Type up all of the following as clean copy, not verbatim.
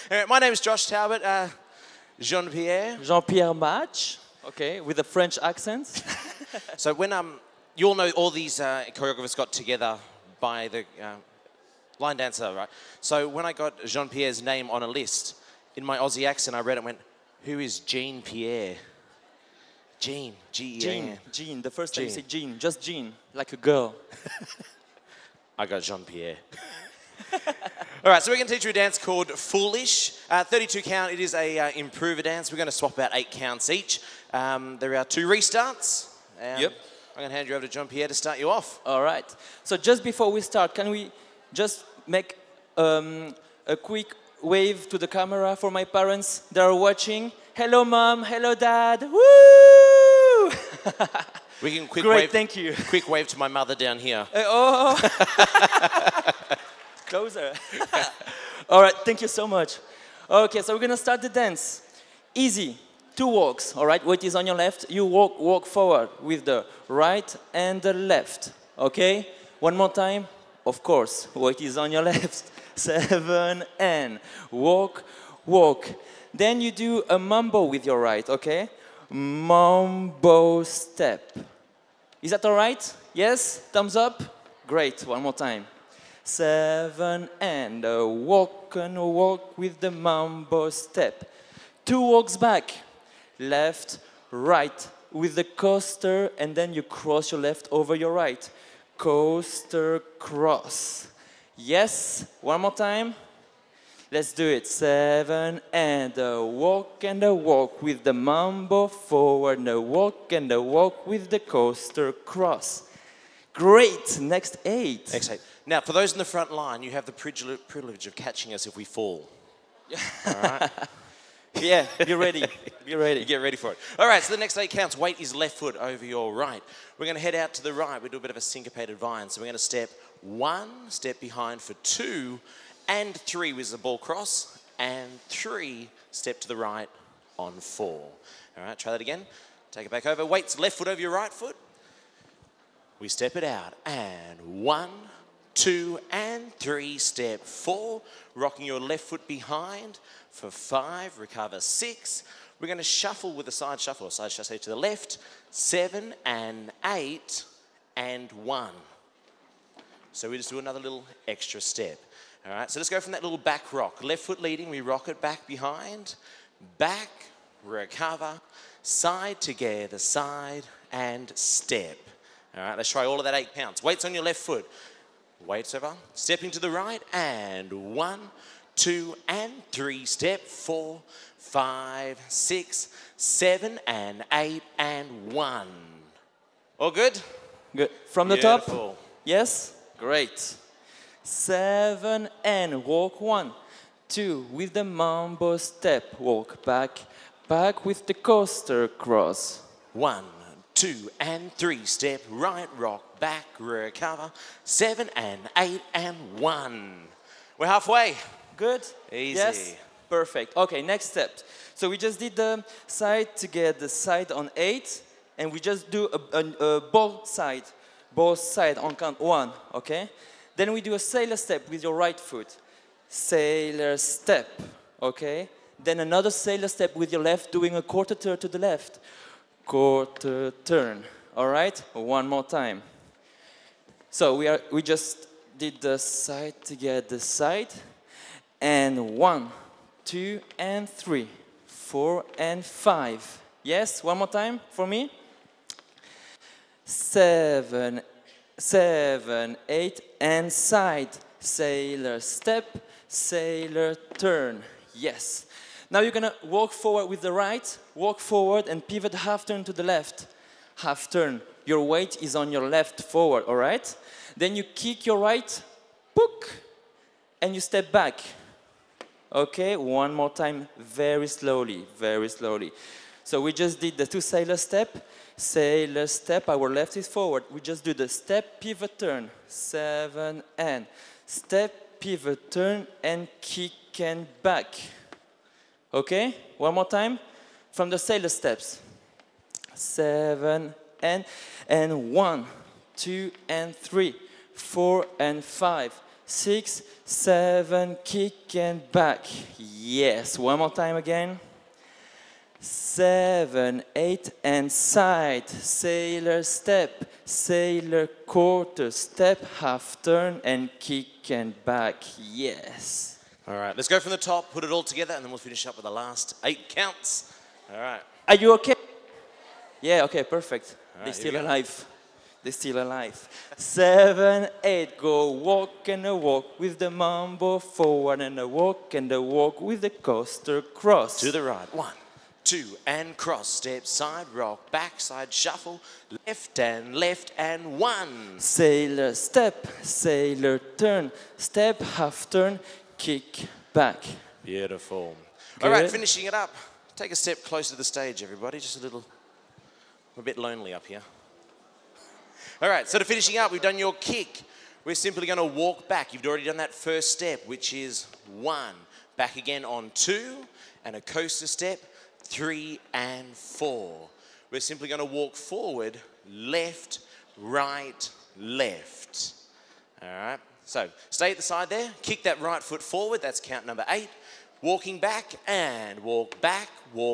My name is Josh Talbot. Jean-Pierre. Jean-Pierre Madge, okay, with a French accent. So when you all know all these choreographers got together by the line dancer, right? So when I got Jean-Pierre's name on a list, in my Aussie accent, I read it and went, who is Jean-Pierre? Jean, G-E-A-N. Jean, the first time you say Jean, just Jean, like a girl. I got Jean-Pierre. All right, so we're going to teach you a dance called Foolish. 32 count, it is a improver dance. We're going to swap about 8 counts each. There are 2 restarts. Yep. I'm going to hand you over to Jean-Pierre to start you off. All right. So just before we start, can we just make a quick wave to the camera for my parents that are watching? Hello, Mom. Hello, Dad. Woo! We can quick Great, wave. thank you. Quick wave to my mother down here. Oh. Closer. All right, thank you so much. Okay, so we're going to start the dance. Easy. 2 walks, all right? Weight is on your left. You walk forward with the right and the left, okay? One more time. Of course, weight is on your left. 7 and walk. Then you do a mambo with your right, okay? Mambo step. Is that all right? Yes? Thumbs up? Great. One more time. 7 and walk with the mambo step. 2 walks back. Left, right with the coaster, and then you cross your left over your right. Coaster, cross. Yes? One more time. Let's do it. 7 and walk with the mambo forward, and walk with the coaster, cross. Great. Next 8. Next 8. Now, for those in the front line, you have the privilege of catching us if we fall. All right? Yeah, be ready. Be ready. Get ready for it. All right, so the next 8 counts. Weight is left foot over your right. We're going to head out to the right. We do a bit of a syncopated vine. So we're going to step 1, step behind for 2, and 3 with the ball cross, and 3, step to the right on 4. All right, try that again. Take it back over. Weight's left foot over your right foot. We step it out, and 1, 2, and 3, step 4, rocking your left foot behind for 5, recover 6. We're going to shuffle with a side shuffle, or side shuffle to the left, 7 and 8, and 1. So we just do another little extra step. All right, so let's go from that little back rock. Left foot leading, we rock it back behind, back, recover, side together, side, and step. All right, let's try all of that 8 counts. Weights on your left foot. Weights over, stepping to the right, and 1, 2, and 3, step 4, 5, 6, 7, and 8, and 1. All good? Good. From the Beautiful. top? Yes? Great. 7 and walk 1, 2 with the mambo step. Walk back with the coaster cross. 1, 2, and 3, step right, rock back, recover, 7 and 8 and 1. We're halfway. Good? Easy. Yes? Perfect. Okay, next step. So we just did the side to get the side on 8, and we just do a both side on count 1, okay? Then we do a sailor step with your right foot. Sailor step, okay? Then another sailor step with your left, doing a quarter turn to the left. Quarter turn, all right? One more time. So we just did the side to get the side. And 1, 2, and 3, 4, and 5. Yes, one more time for me. 7, 8, and side. Sailor step, sailor turn. Yes. Now you're gonna walk forward with the right, walk forward and pivot half turn to the left. Half turn. Your weight is on your left forward, all right? Then you kick your right, book, and you step back. Okay, one more time, very slowly, very slowly. So we just did the 2 sailor step, our left is forward. We just do the step, pivot, turn, 7 and step, pivot, turn, and kick and back. Okay, one more time from the sailor steps. 7 and 1, 2 and 3, 4 and 5, 6, 7, kick and back. Yes, one more time again. 7, 8, and side. Sailor step, sailor quarter, step, half turn, and kick and back. Yes. All right, let's go from the top, put it all together, and then we'll finish up with the last 8 counts. All right. Are you okay? Yeah, okay, perfect. All right, They're here still we go. alive. They're still alive. 7, 8, go walk and a walk with the mambo forward and a walk with the coaster cross. To the right. 1, 2, and cross. Step, side, rock, back, side, shuffle, left, and 1. Sailor step, sailor turn, step, half turn, kick, back. Beautiful. Good. All right, finishing it up. Take a step closer to the stage, everybody. Just a little, we're a bit lonely up here. All right, so to finishing up, we've done your kick. We're simply going to walk back. You've already done that first step, which is 1. Back again on 2, and a coaster step, 3 and 4. We're simply going to walk forward, left, right, left. All right, so stay at the side there. Kick that right foot forward. That's count number 8. Walking back and walk back,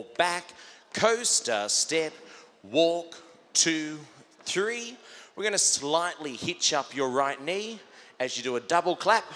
coaster step, walk, 2, 3. We're going to slightly hitch up your right knee as you do a double clap.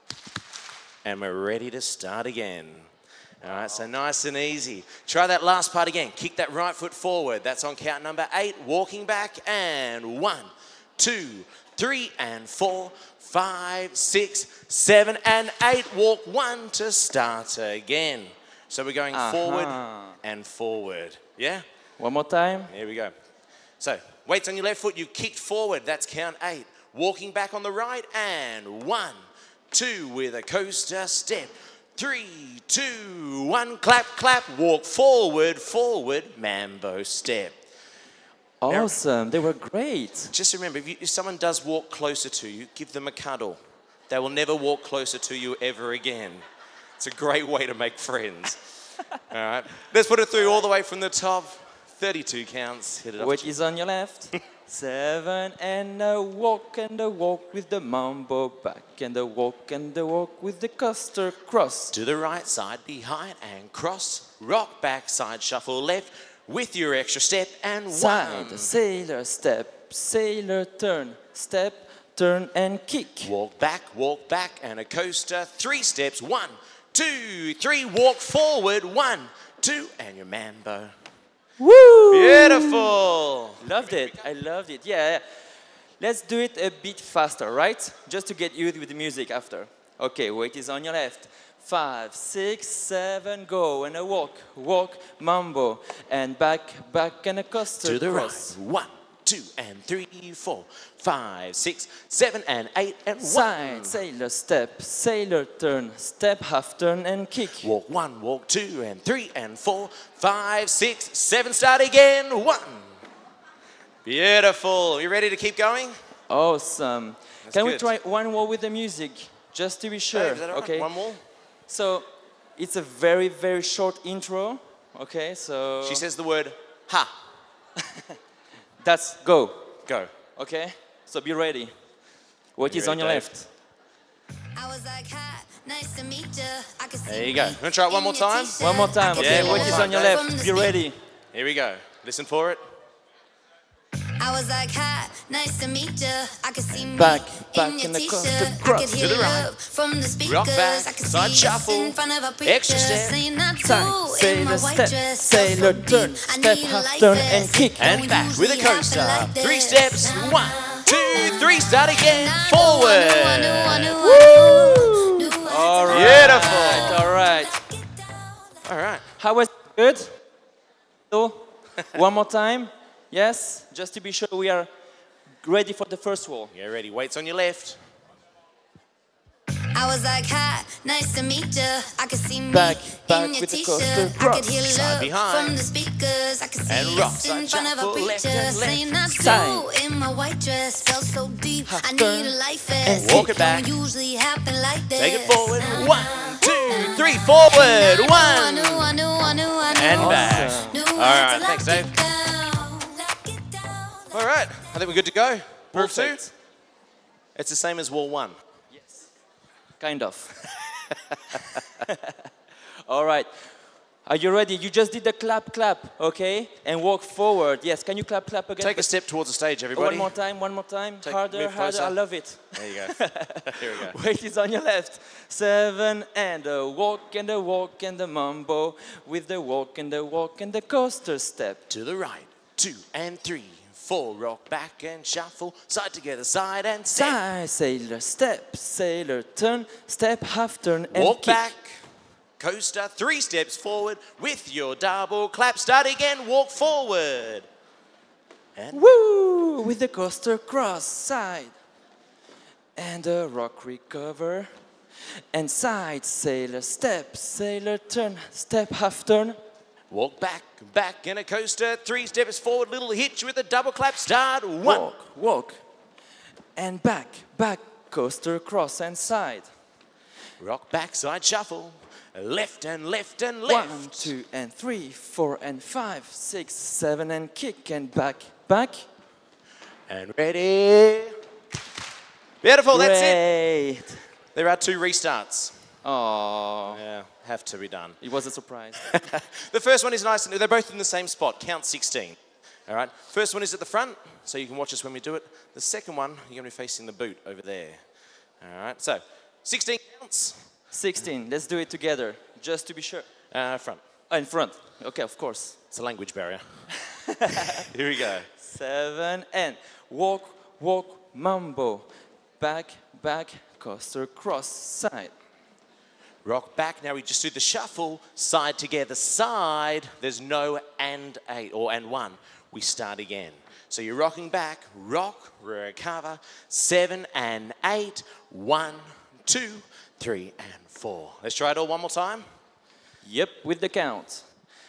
And we're ready to start again. All right, so nice and easy. Try that last part again. Kick that right foot forward. That's on count number 8. Walking back and 1, 2, 3 and 4, 5, 6, 7 and 8. Walk 1 to start again. So we're going forward and forward. Yeah? One more time. Here we go. So weights on your left foot. You kicked forward. That's count 8. Walking back on the right and 1, 2 with a coaster step. 3, 2, 1, clap, clap, walk forward, forward, mambo step. Awesome, they were great. Just remember, if someone does walk closer to you, give them a cuddle. They will never walk closer to you ever again. It's a great way to make friends. All right, let's put it through all the way from the top. 32 counts, hit it up. Weight is on your left. 7 and a walk with the mambo back and a walk with the coaster cross. To the right side, behind and cross, rock back, side shuffle left with your extra step and 1. Side, sailor step, sailor turn, step, turn and kick. Walk back and a coaster, 3 steps, 1, 2, 3, walk forward, 1, 2, and your mambo. Woo! Beautiful. Loved it. I loved it. Yeah. Let's do it a bit faster, right? Just to get used with the music after. Okay, weight is on your left. 5, 6, 7, go and a walk, mambo, and back and a coaster to the cross. right. 1, 2, and 3, 4, 5, 6, 7, and 8, and 1. Side, sailor step, sailor turn, step, half turn, and kick. Walk 1, walk 2, and 3, and 4, 5, 6, 7, start again, 1. Beautiful. You ready to keep going? Awesome. That's Can good. we try one more with the music, just to be sure? Hey, is that all right? Okay. One more? So, it's a very, very short intro. Okay, so... She says the word, ha. That's go. Go. Okay? So be ready. What You is on ready, your Dave? left? I was like, hi, nice to meet you. I could see There you go. me Wanna try it one more in your time? t-shirt. One more time. I could Okay, Yeah, what one is more on your time, from left? the Be ready. Here we go. Listen for it. I was like, hi, nice to meet you. I could see me Back in your and across the t-shirt. I cross. could To hear the right. love from the speakers. Rock back, I could side see us shuffle, in front of a preacher, extra step, saying I do side, in my sailor white step, dress. sailor So turn, deep, I step, need a half life turn, vest. and kick. And Don't back with a usually happen coaster. like 3 this. steps. 1, 2, 3, start again. I Forward. knew. All right. Beautiful. All right. All right. How was it? Good? So, one more time. Yes? Just to be sure we are ready for the first wall. Get ready. Weights on your left. I was like, hi, nice to meet you. I could see me Back in your with the t-shirt. coaster I could cross. hear Side love behind. from the speakers. I could see And rock, us in side front of a shuffle, left preacher, and left. saying I Side. do in my white dress. Felt so deep, Half I turn need a life vest. walk it back. Don't usually happen like this. Take it forward. 1, 2, 3, forward. 1. I knew. And back. Awesome. All right, thanks, Dave. All right, I think we're good to go. Wall 2. Perfect. It's the same as wall 1. Yes. Kind of. All right. Are you ready? You just did the clap, clap, okay? And walk forward. Yes, can you clap, clap again? Take a step towards the stage, everybody. One more time. Take Harder, move harder. closer. I love it. There you go. Here we go. Weight is on your left. 7 and a walk and a walk and a mambo with the walk and the walk and the coaster step. To the right, 2 and 3, 4, rock back and shuffle, side together, side and step. Side, sailor, step, sailor, turn, step, half turn, and Walk kick. back, coaster, 3 steps forward with your double clap. Start again, walk forward. And Woo! With the coaster cross, side. And a rock recover. And side, sailor, step, sailor, turn, step, half turn. walk back, back in a coaster, 3 steps forward, little hitch with a double clap. Start 1. Walk, walk. And back, back, coaster cross and side. Rock back, side shuffle. Left and left and left. 1, 2 and 3, 4 and 5, 6, 7 and kick and back, back. And ready. Beautiful, that's it. Great. There are 2 restarts. Oh, Yeah, have to be done. it was a surprise. The first one is nice and they're both in the same spot, count 16. All right, first one is at the front, so you can watch us when we do it. The second one, you're going to be facing the boot over there. All right, so 16 counts. 16, let's do it together, just to be sure. Front. In front, okay, of course. It's a language barrier. Here we go. 7 and walk, walk, mambo. Back, back, coaster cross, side. Rock back. Now we just do the shuffle, side together, side. There's no and 8 or and 1. We start again. So you're rocking back, rock, recover, 7 and 8, 1, 2, 3 and 4. Let's try it all one more time. Yep, with the count.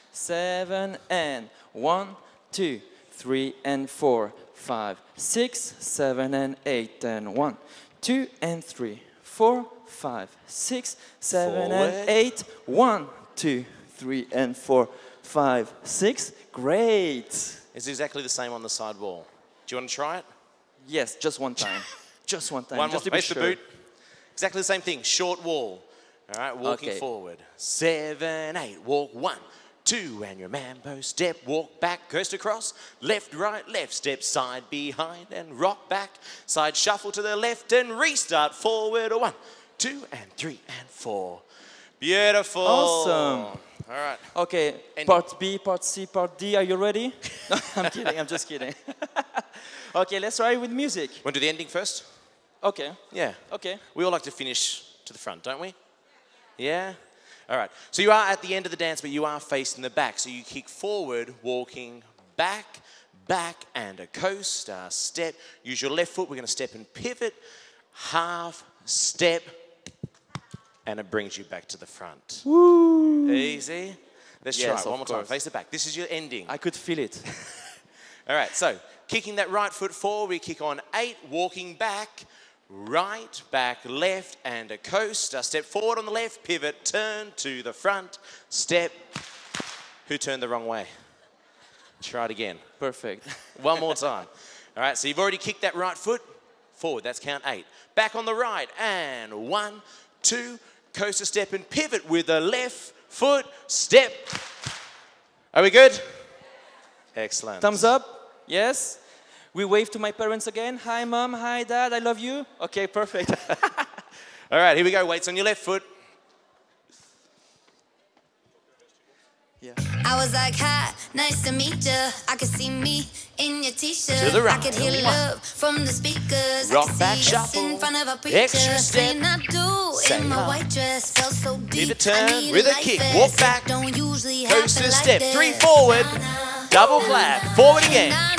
7 and 1, 2, 3 and 4, 5, 6, 7 and 8 and 1, 2 and 3, 4, 5, 6, 7 Forward. and 8, 1, 2, 3 and 4, 5, 6. Great. It's exactly the same on the side wall. Do you want to try it? Yes, just one time. Just one time. One more, just to be face the sure. boot. Exactly the same thing, short wall. All right, walking Okay. forward. 7, 8, walk 1, 2, and your mambo step, walk back, coast across, left, right, left, step, side, behind, and rock back, side shuffle to the left, and restart forward, 1, 2, and 3, and 4. Beautiful. Awesome. All right. Okay, Ending. part B, part C, part D, are you ready? No, I'm kidding, I'm just kidding. Okay, let's try it with music. Want to do the ending first? Okay, Yeah. okay. We all like to finish to the front, don't we? Yeah? All right. So you are at the end of the dance, but you are facing the back. So you kick forward, walking back, back, and a coast, step. Use your left foot. We're going to step and pivot, half, step, and it brings you back to the front. Woo. Easy. Let's try Yes, it one of more time. course. Face the back. This is your ending. I could feel it. All right, so kicking that right foot forward, we kick on 8, walking back, right, back, left, and a coast. Step forward on the left, pivot, turn to the front, step. Who turned the wrong way? Try it again. Perfect. One more time. All right, so you've already kicked that right foot forward. That's count 8. Back on the right, and 1, 2, coaster step and pivot with the left foot, step. Are we good? Excellent. Thumbs up? Yes? We wave to my parents again. Hi, Mom. Hi, Dad. I love you. Okay, perfect. All right, here we go. Weights on your left foot. Yeah. I was like, hi, nice to meet ya. I could see me in your t-shirt. To the right. I could hear love from the speakers. Rock I could back, see us shuffle. in front of a preacher. Extra step. Saying I do Say in my hi. white dress. Felt so deep. Pivot turn I need with a life kick. vest. Walk back. Don't usually happen Coaster like step. this. 3 forward. Double clap. Forward again. I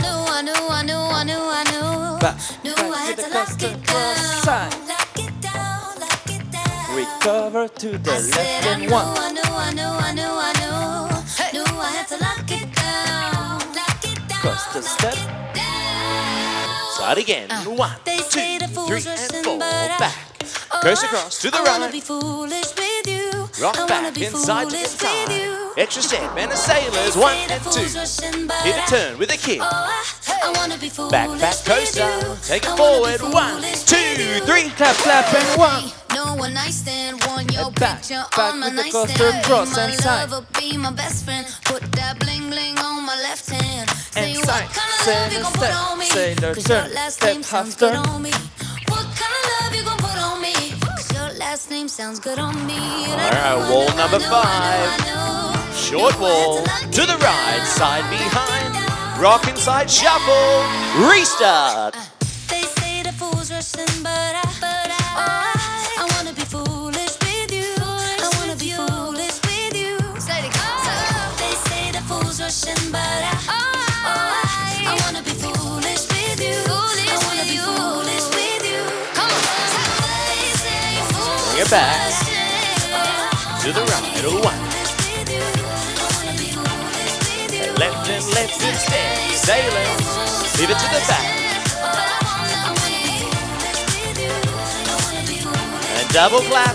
knew. Back, Knew back I had with to the lock coaster it cross down. side. Lock it down, lock it down. Recover to the I left said I and knew, 1. I knew. Knew I had to lock it down, lock it down, Coaster step. lock it down. Start again. 1, They 2, say the fools 3, rushing, and 4. but I- Back. Oh, Coast across to the I wanna right. be foolish with you. Rock I wanna back. be Inside to the foolish with you. side. Extra step. And a sailors. They 1 say the and fools 2. rushing, but Pivot I- turn with a kick. Oh, I wanna be foolish Back, back, with coaster. you. Take it I wanna be forward. 1, foolish 2, with you. 3. Clap, clap, and 1. No, no one night stand. Want your And back, picture back on my with the nightstand. coaster, cross Be and my side. lover, be my best friend. Put that bling bling on my left hand. Say And what side, kind of say love you the gon' put step, on me? say the 'Cause your turn, last step name sounds half good turn. on me. What kind of love you gon' put on me? 'Cause your last name sounds good on me. And I All right, know, wall I know, number I know, 5. I know. Short Knew I had wall, lock to it the right, down. side behind. Lock it down. Rock inside, shuffle, restart. They say the fools rushing, but I wanna be foolish with you. I wanna be foolish with you. They say the fools rushing, but I wanna be foolish with you. I wanna be foolish with you. Come on. They say fools Bring it back. rushing. To the right, oh, one. Left and step, sailing. Leave it to the back. And double clap.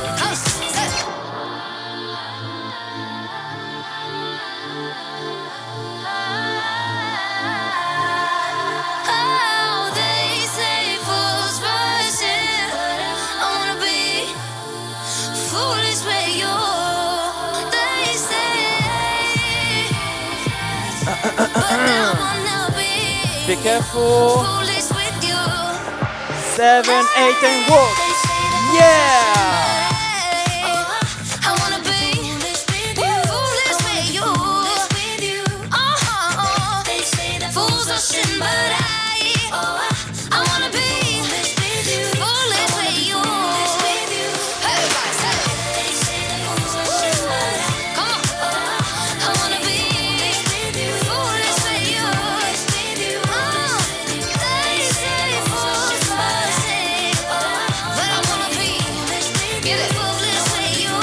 Oh, they say fools rushing. I wanna be foolish with you. They say, but I wanna Be be careful. foolish with you. 7, 8, and walk. They say the fools Yeah. I wanna be foolish with you. They say the fools are sin, but I wanna be foolish with you. Everybody say it. They say the fools are sin, but come on. I wanna be foolish with you. They say fools, but I wanna be. Get it? Foolish with you.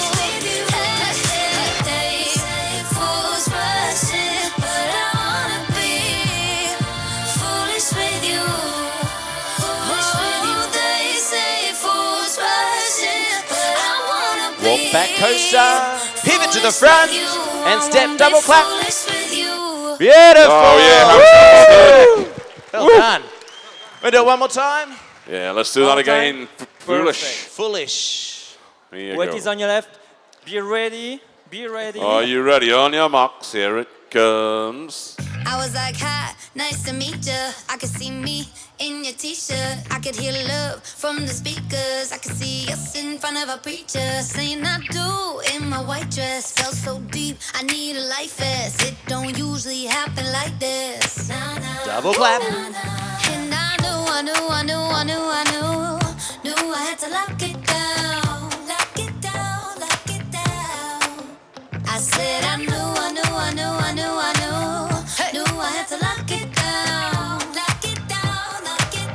They say fools rushing, but I wanna be foolish with you. Oh, they say fools rushing, but I wanna be. Walk back coaster, pivot to the front, and step double clap. Beautiful. Oh, yeah. Well done. We'll do it one more time. Yeah, let's do that again. Foolish. Foolish. Here you Weight go. is on your left. Be ready. Be ready. Are you ready? On your marks, here it comes. I was like, hi, nice to meet ya. I could see me in your t-shirt. I could hear love from the speakers. I could see us in front of a preacher saying I do in my white dress. Felt so deep, I need a life vest. It don't usually happen like this. Double clap. And I knew I had to lock it down, lock it down, lock it down. I said I knew I had to lock it down, lock it down, lock it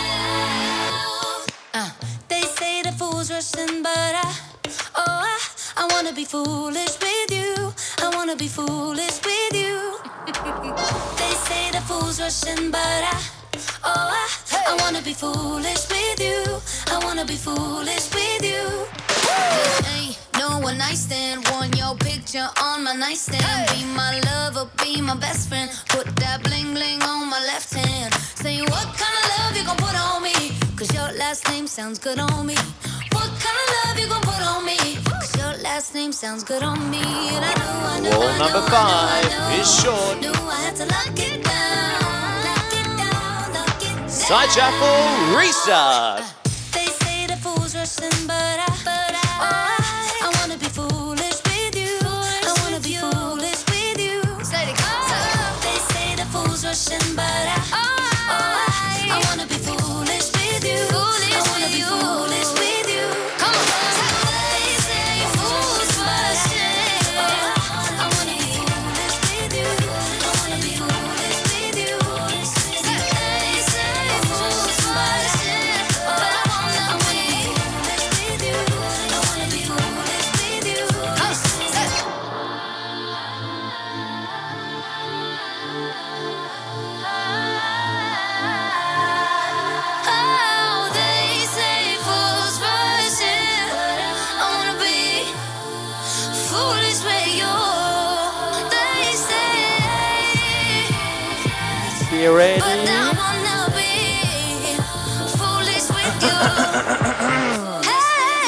down. They say the fools rushing, but I wanna be foolish with you. I wanna be foolish with you. They say the fools rushing, but I wanna be foolish with you. I wanna be foolish with you. This ain't no one night stand. Want your picture on my nightstand. Be my lover, be my best friend. Put that bling bling on my left hand. Say what kind of love you gon' put on me? 'Cause your last name sounds good on me. What kind of love you gon' put on me? 'Cause your last name sounds good on me. And I knew Wall number 5 is short. Knew I had to lock it down, lock it down, lock it down. Side shuffle, restart. They say the fools rushing, but I wanna be foolish with you. I wanna be foolish with you. They say the fools rushing, but I wanna be foolish with you. I wanna be foolish with you. Come on. They say fools rushing. I wanna be foolish with you. I wanna be foolish with you. They say fools rushing, but I wanna be foolish with you. I wanna be foolish with you. Oh, they say fools rushing, I wanna be foolish with you. They say, Be ready. but I wanna be foolish with you. Hey,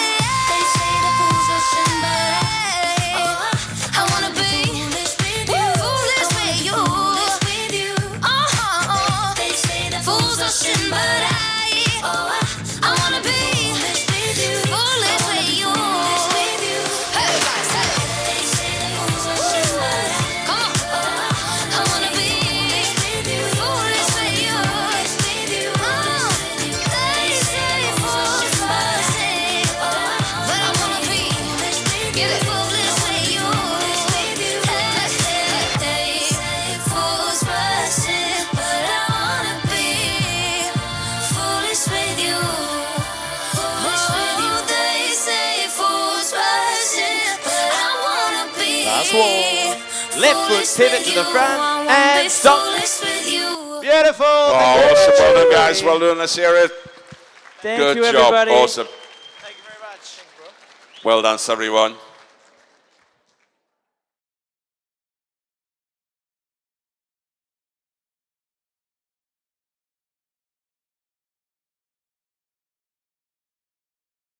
Left foot, pivot to the front, and stop. Beautiful. Oh, awesome. Well done, guys. Well done. Let's hear it. Thank Good you, job. everybody. Awesome. Thank you very much. Well done, everyone.